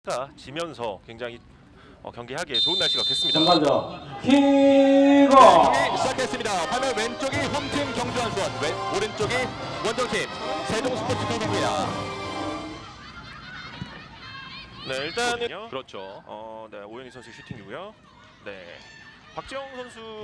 지면서 굉장히 경기하기에 좋은 날씨가 됐습니다. 전반전 킥오프 시작했습니다. 화면 왼쪽이 홈팀 경주한 수원, 오른쪽이 원정팀 세종스포츠팀입니다. 네, 일단은 그렇죠. 네, 오현희 선수 슈팅이고요. 네, 박지영 선수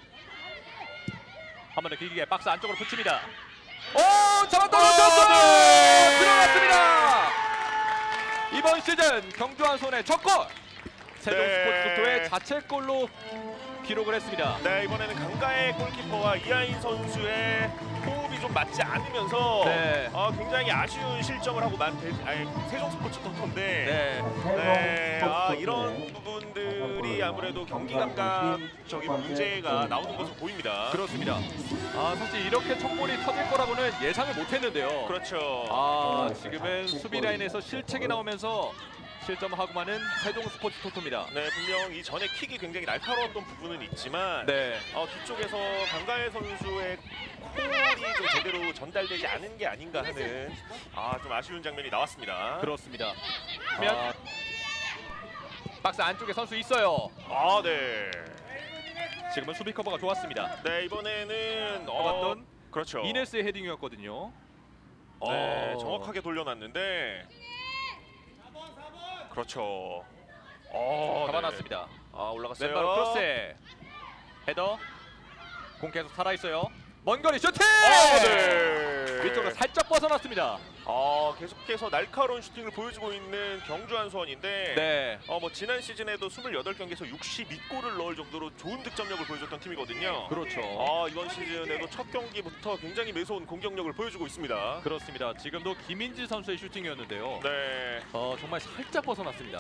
한 번에 길게 박스 안쪽으로 붙입니다. 오, 잡았다! 들어갔습니다. 이번 시즌 경주한 수원의 첫 골. 세종스포츠토토의 자책골로 기록을 했습니다. 네, 이번에는 강가의 골키퍼와 이하인 선수의 호흡이 좀 맞지 않으면서 네. 굉장히 아쉬운 실점을 하고 세종스포츠토토인데 네. 이런 부분들이 아무래도 경기 감각적인 문제가 나오는 것으로 보입니다. 그렇습니다. 사실 이렇게 첫 골이 터질 거라고는 예상을 못했는데요. 그렇죠. 지금은 수비 라인에서 실책이 나오면서 실점하고 마는 세종스포츠토토입니다. 네, 분명 이 전에 킥이 굉장히 날카로웠던 부분은 있지만 네. 뒤쪽에서 강가혜 선수의 콜이 좀 제대로 전달되지 않은 게 아닌가 하는 좀 아쉬운 장면이 나왔습니다. 그렇습니다. 그러면 박스 안쪽에 선수 있어요. 네. 지금은 수비 커버가 좋았습니다. 네, 이번에는 잡았던 그렇죠. 이네스의 헤딩이었거든요. 네, 정확하게 돌려놨는데 그렇죠. 잡아놨습니다. 올라갔어요. 왼발 크로스. 헤더. 공 계속 살아있어요. 먼 거리 슈팅! 네. 위쪽으로 살짝 벗어났습니다. 계속해서 날카로운 슈팅을 보여주고 있는 경주한 수원인데 네. 지난 시즌에도 28경기에서 62골을 넣을 정도로 좋은 득점력을 보여줬던 팀이거든요. 그렇죠. 이번 시즌에도 첫 경기부터 굉장히 매서운 공격력을 보여주고 있습니다. 그렇습니다. 지금도 김인지 선수의 슈팅이었는데요. 네. 정말 살짝 벗어났습니다.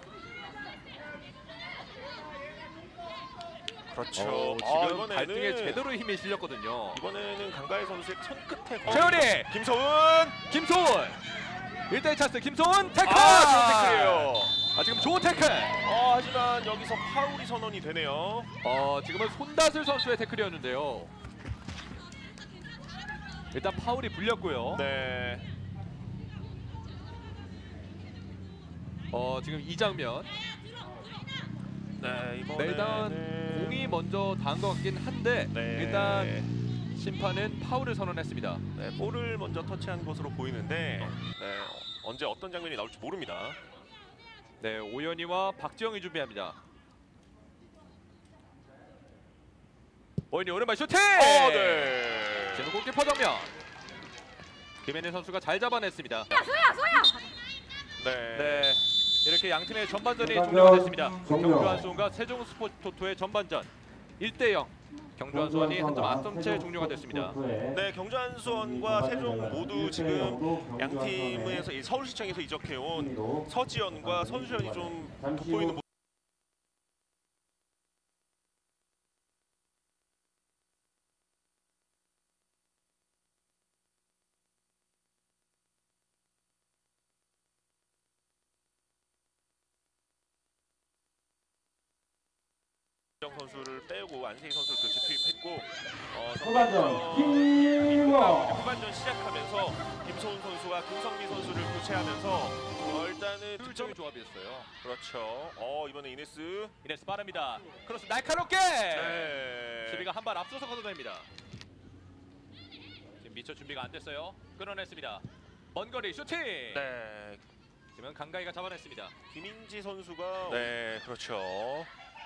그렇죠. 지금 이번에는 발등에 제대로 힘이 실렸거든요. 이번에는 강가혜 선수의 손끝에 최현이! 김소은! 1대1 찬스 김소은 태클! 좋은 태클이에요. 지금 좋은 태클! 하지만 여기서 파울이 선언이 되네요. 지금은 손다슬 선수의 태클이었는데요. 일단 파울이 불렸고요. 네. 지금 이 장면. 네, 일단 공이 먼저 닿은 것 같긴 한데 네. 일단 심판은 파울을 선언했습니다. 네, 볼을 먼저 터치한 것으로 보이는데 언제 어떤 장면이 나올지 모릅니다. 네, 오연희와 박지영이 준비합니다. 오연희 오른발 슈팅! 네. 지금 골키퍼 정면. 김혜린 선수가 잘 잡아냈습니다. 네. 이렇게 양 팀의 전반전이 전반전 종료가 됐습니다. 종료. 경주한 수원과 세종스포츠토토의 전반전 1대0. 경주한 수원이 한 점 앞선 채 종료가 됐습니다. 네, 경주한 수원과 세종 모두 지금 양 팀에서 서울시청에서 이적해온 서지연과 선수연이 좀 돋보이는 모습. 정 선수를 빼고 안세희 선수를 교체 투입했고 후반전 킥오프 후반전 시작하면서 김소은 선수와 김성미 선수를 교체하면서 일단은 득점의 조합이었어요. 그렇죠. 이번에 이네스 빠릅니다. 크로스 날카롭게! 네. 수비가 한 발 앞서서 걷어냅니다. 지금 미처 준비가 안 됐어요. 끊어냈습니다. 먼 거리 슈팅! 네. 지금 강가희가 잡아냈습니다. 김인지 선수가 그렇죠.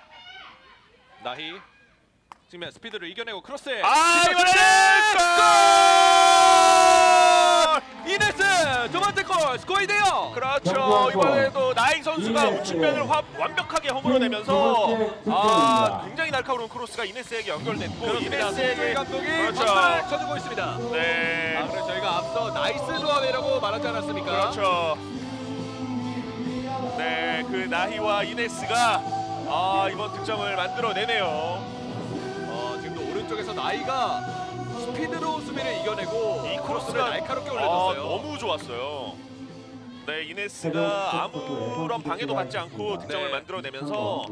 나희 지금 스피드를 이겨내고 크로스! 이번에 골! 이네스! 두 번째 골! 스코어 2대0! 그렇죠. 이번에도 나희 선수가 우측면을 완벽하게 허물어내면서 굉장히 날카로운 크로스가 이네스에게 연결됐고 이네스에게 감독이 그렇죠. 박수를 쳐주고 있습니다. 네. 그래서 저희가 앞서 나이스 조합이라고 말하지 않았습니까? 그렇죠. 네, 그 나희와 이네스가 이번 득점을 만들어내네요. 지금도 오른쪽에서 나이가 스피드로 수비를 이겨내고 이 크로스를 크로스가 날카롭게 올려줬어요. 너무 좋았어요. 네, 이네스가 아무런 방해도 받지 않고 득점을 만들어내면서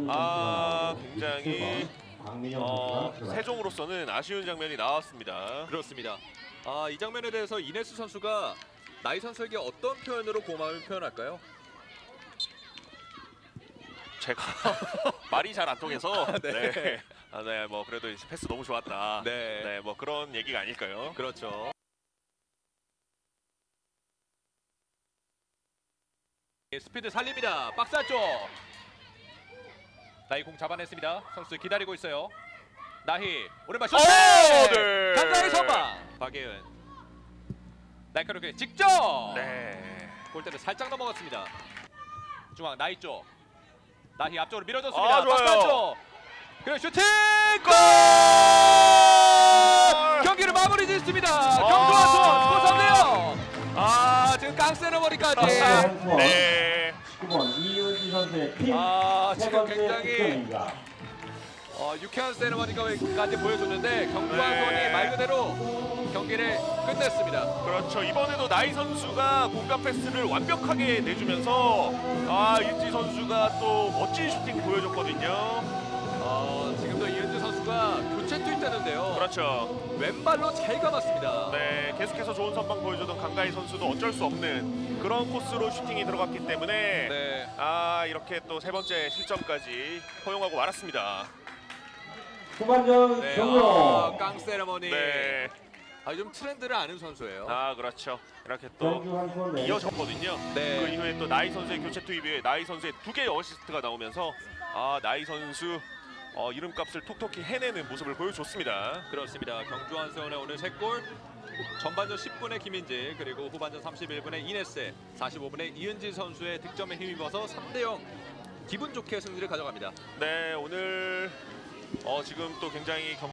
굉장히 세종으로서는 아쉬운 장면이 나왔습니다. 그렇습니다. 이 장면에 대해서 이네스 선수가 나이 선수에게 어떤 표현으로 고마움을 표현할까요? 제가 말이 잘 안 통해서 네. 네. 네, 뭐 그래도 이제 패스 너무 좋았다. 네. 네, 뭐 그런 얘기가 아닐까요? 그렇죠. 스피드 살립니다. 박스 안쪽. 나희 공 잡아냈습니다. 선수 기다리고 있어요. 나희 오른발 슛. 네. 강가의 선방. 박예은. 날카롭게 직접. 네. 골대를 살짝 넘어갔습니다. 중앙 나희 쪽. 나희 앞쪽으로 밀어줬습니다. 좋아요. 박스 안쪽. 그리고 슈팅 골! 경기를 마무리 짓습니다. 경주와 수원 스코어 3대0. 지금 깡세러머니까지. 네. 19번 이은지 선수의 팀 세 지금 번째 굉장히 득점입니다. 유쾌한 세레머니까지 보여줬는데 경주와 네. 수원이 말 그대로 경기를 끝냈습니다. 그렇죠. 이번에도 나이 선수가 공간 패스를 완벽하게 내주면서 이은지 선수가 또 멋진 슈팅 보여줬거든요. 지금도 이은주 선수가 교체 투입되는데요. 그렇죠. 왼발로 잘 감았습니다. 네, 계속해서 좋은 선방 보여주던 강가희 선수도 어쩔 수 없는 그런 코스로 슈팅이 들어갔기 때문에 네. 이렇게 또 세 번째 실점까지 허용하고 말았습니다. 후반전 네. 종료. 깡 세레머니. 네, 좀 트렌드를 아는 선수예요. 그렇죠. 이렇게 또 경주 한 손에 이어졌거든요. 네. 그 이후에 또 나이 선수의 교체 투입에 나이 선수의 2개의 어시스트가 나오면서 나이 선수 이름값을 톡톡히 해내는 모습을 보여줬습니다. 그렇습니다. 경주 한수원의 오늘 3골. 전반전 10분에 김인지 그리고 후반전 31분에 이네스 45분에 이은지 선수의 득점에 힘입어서 3대0 기분 좋게 승리를 가져갑니다. 네, 오늘 지금 또 굉장히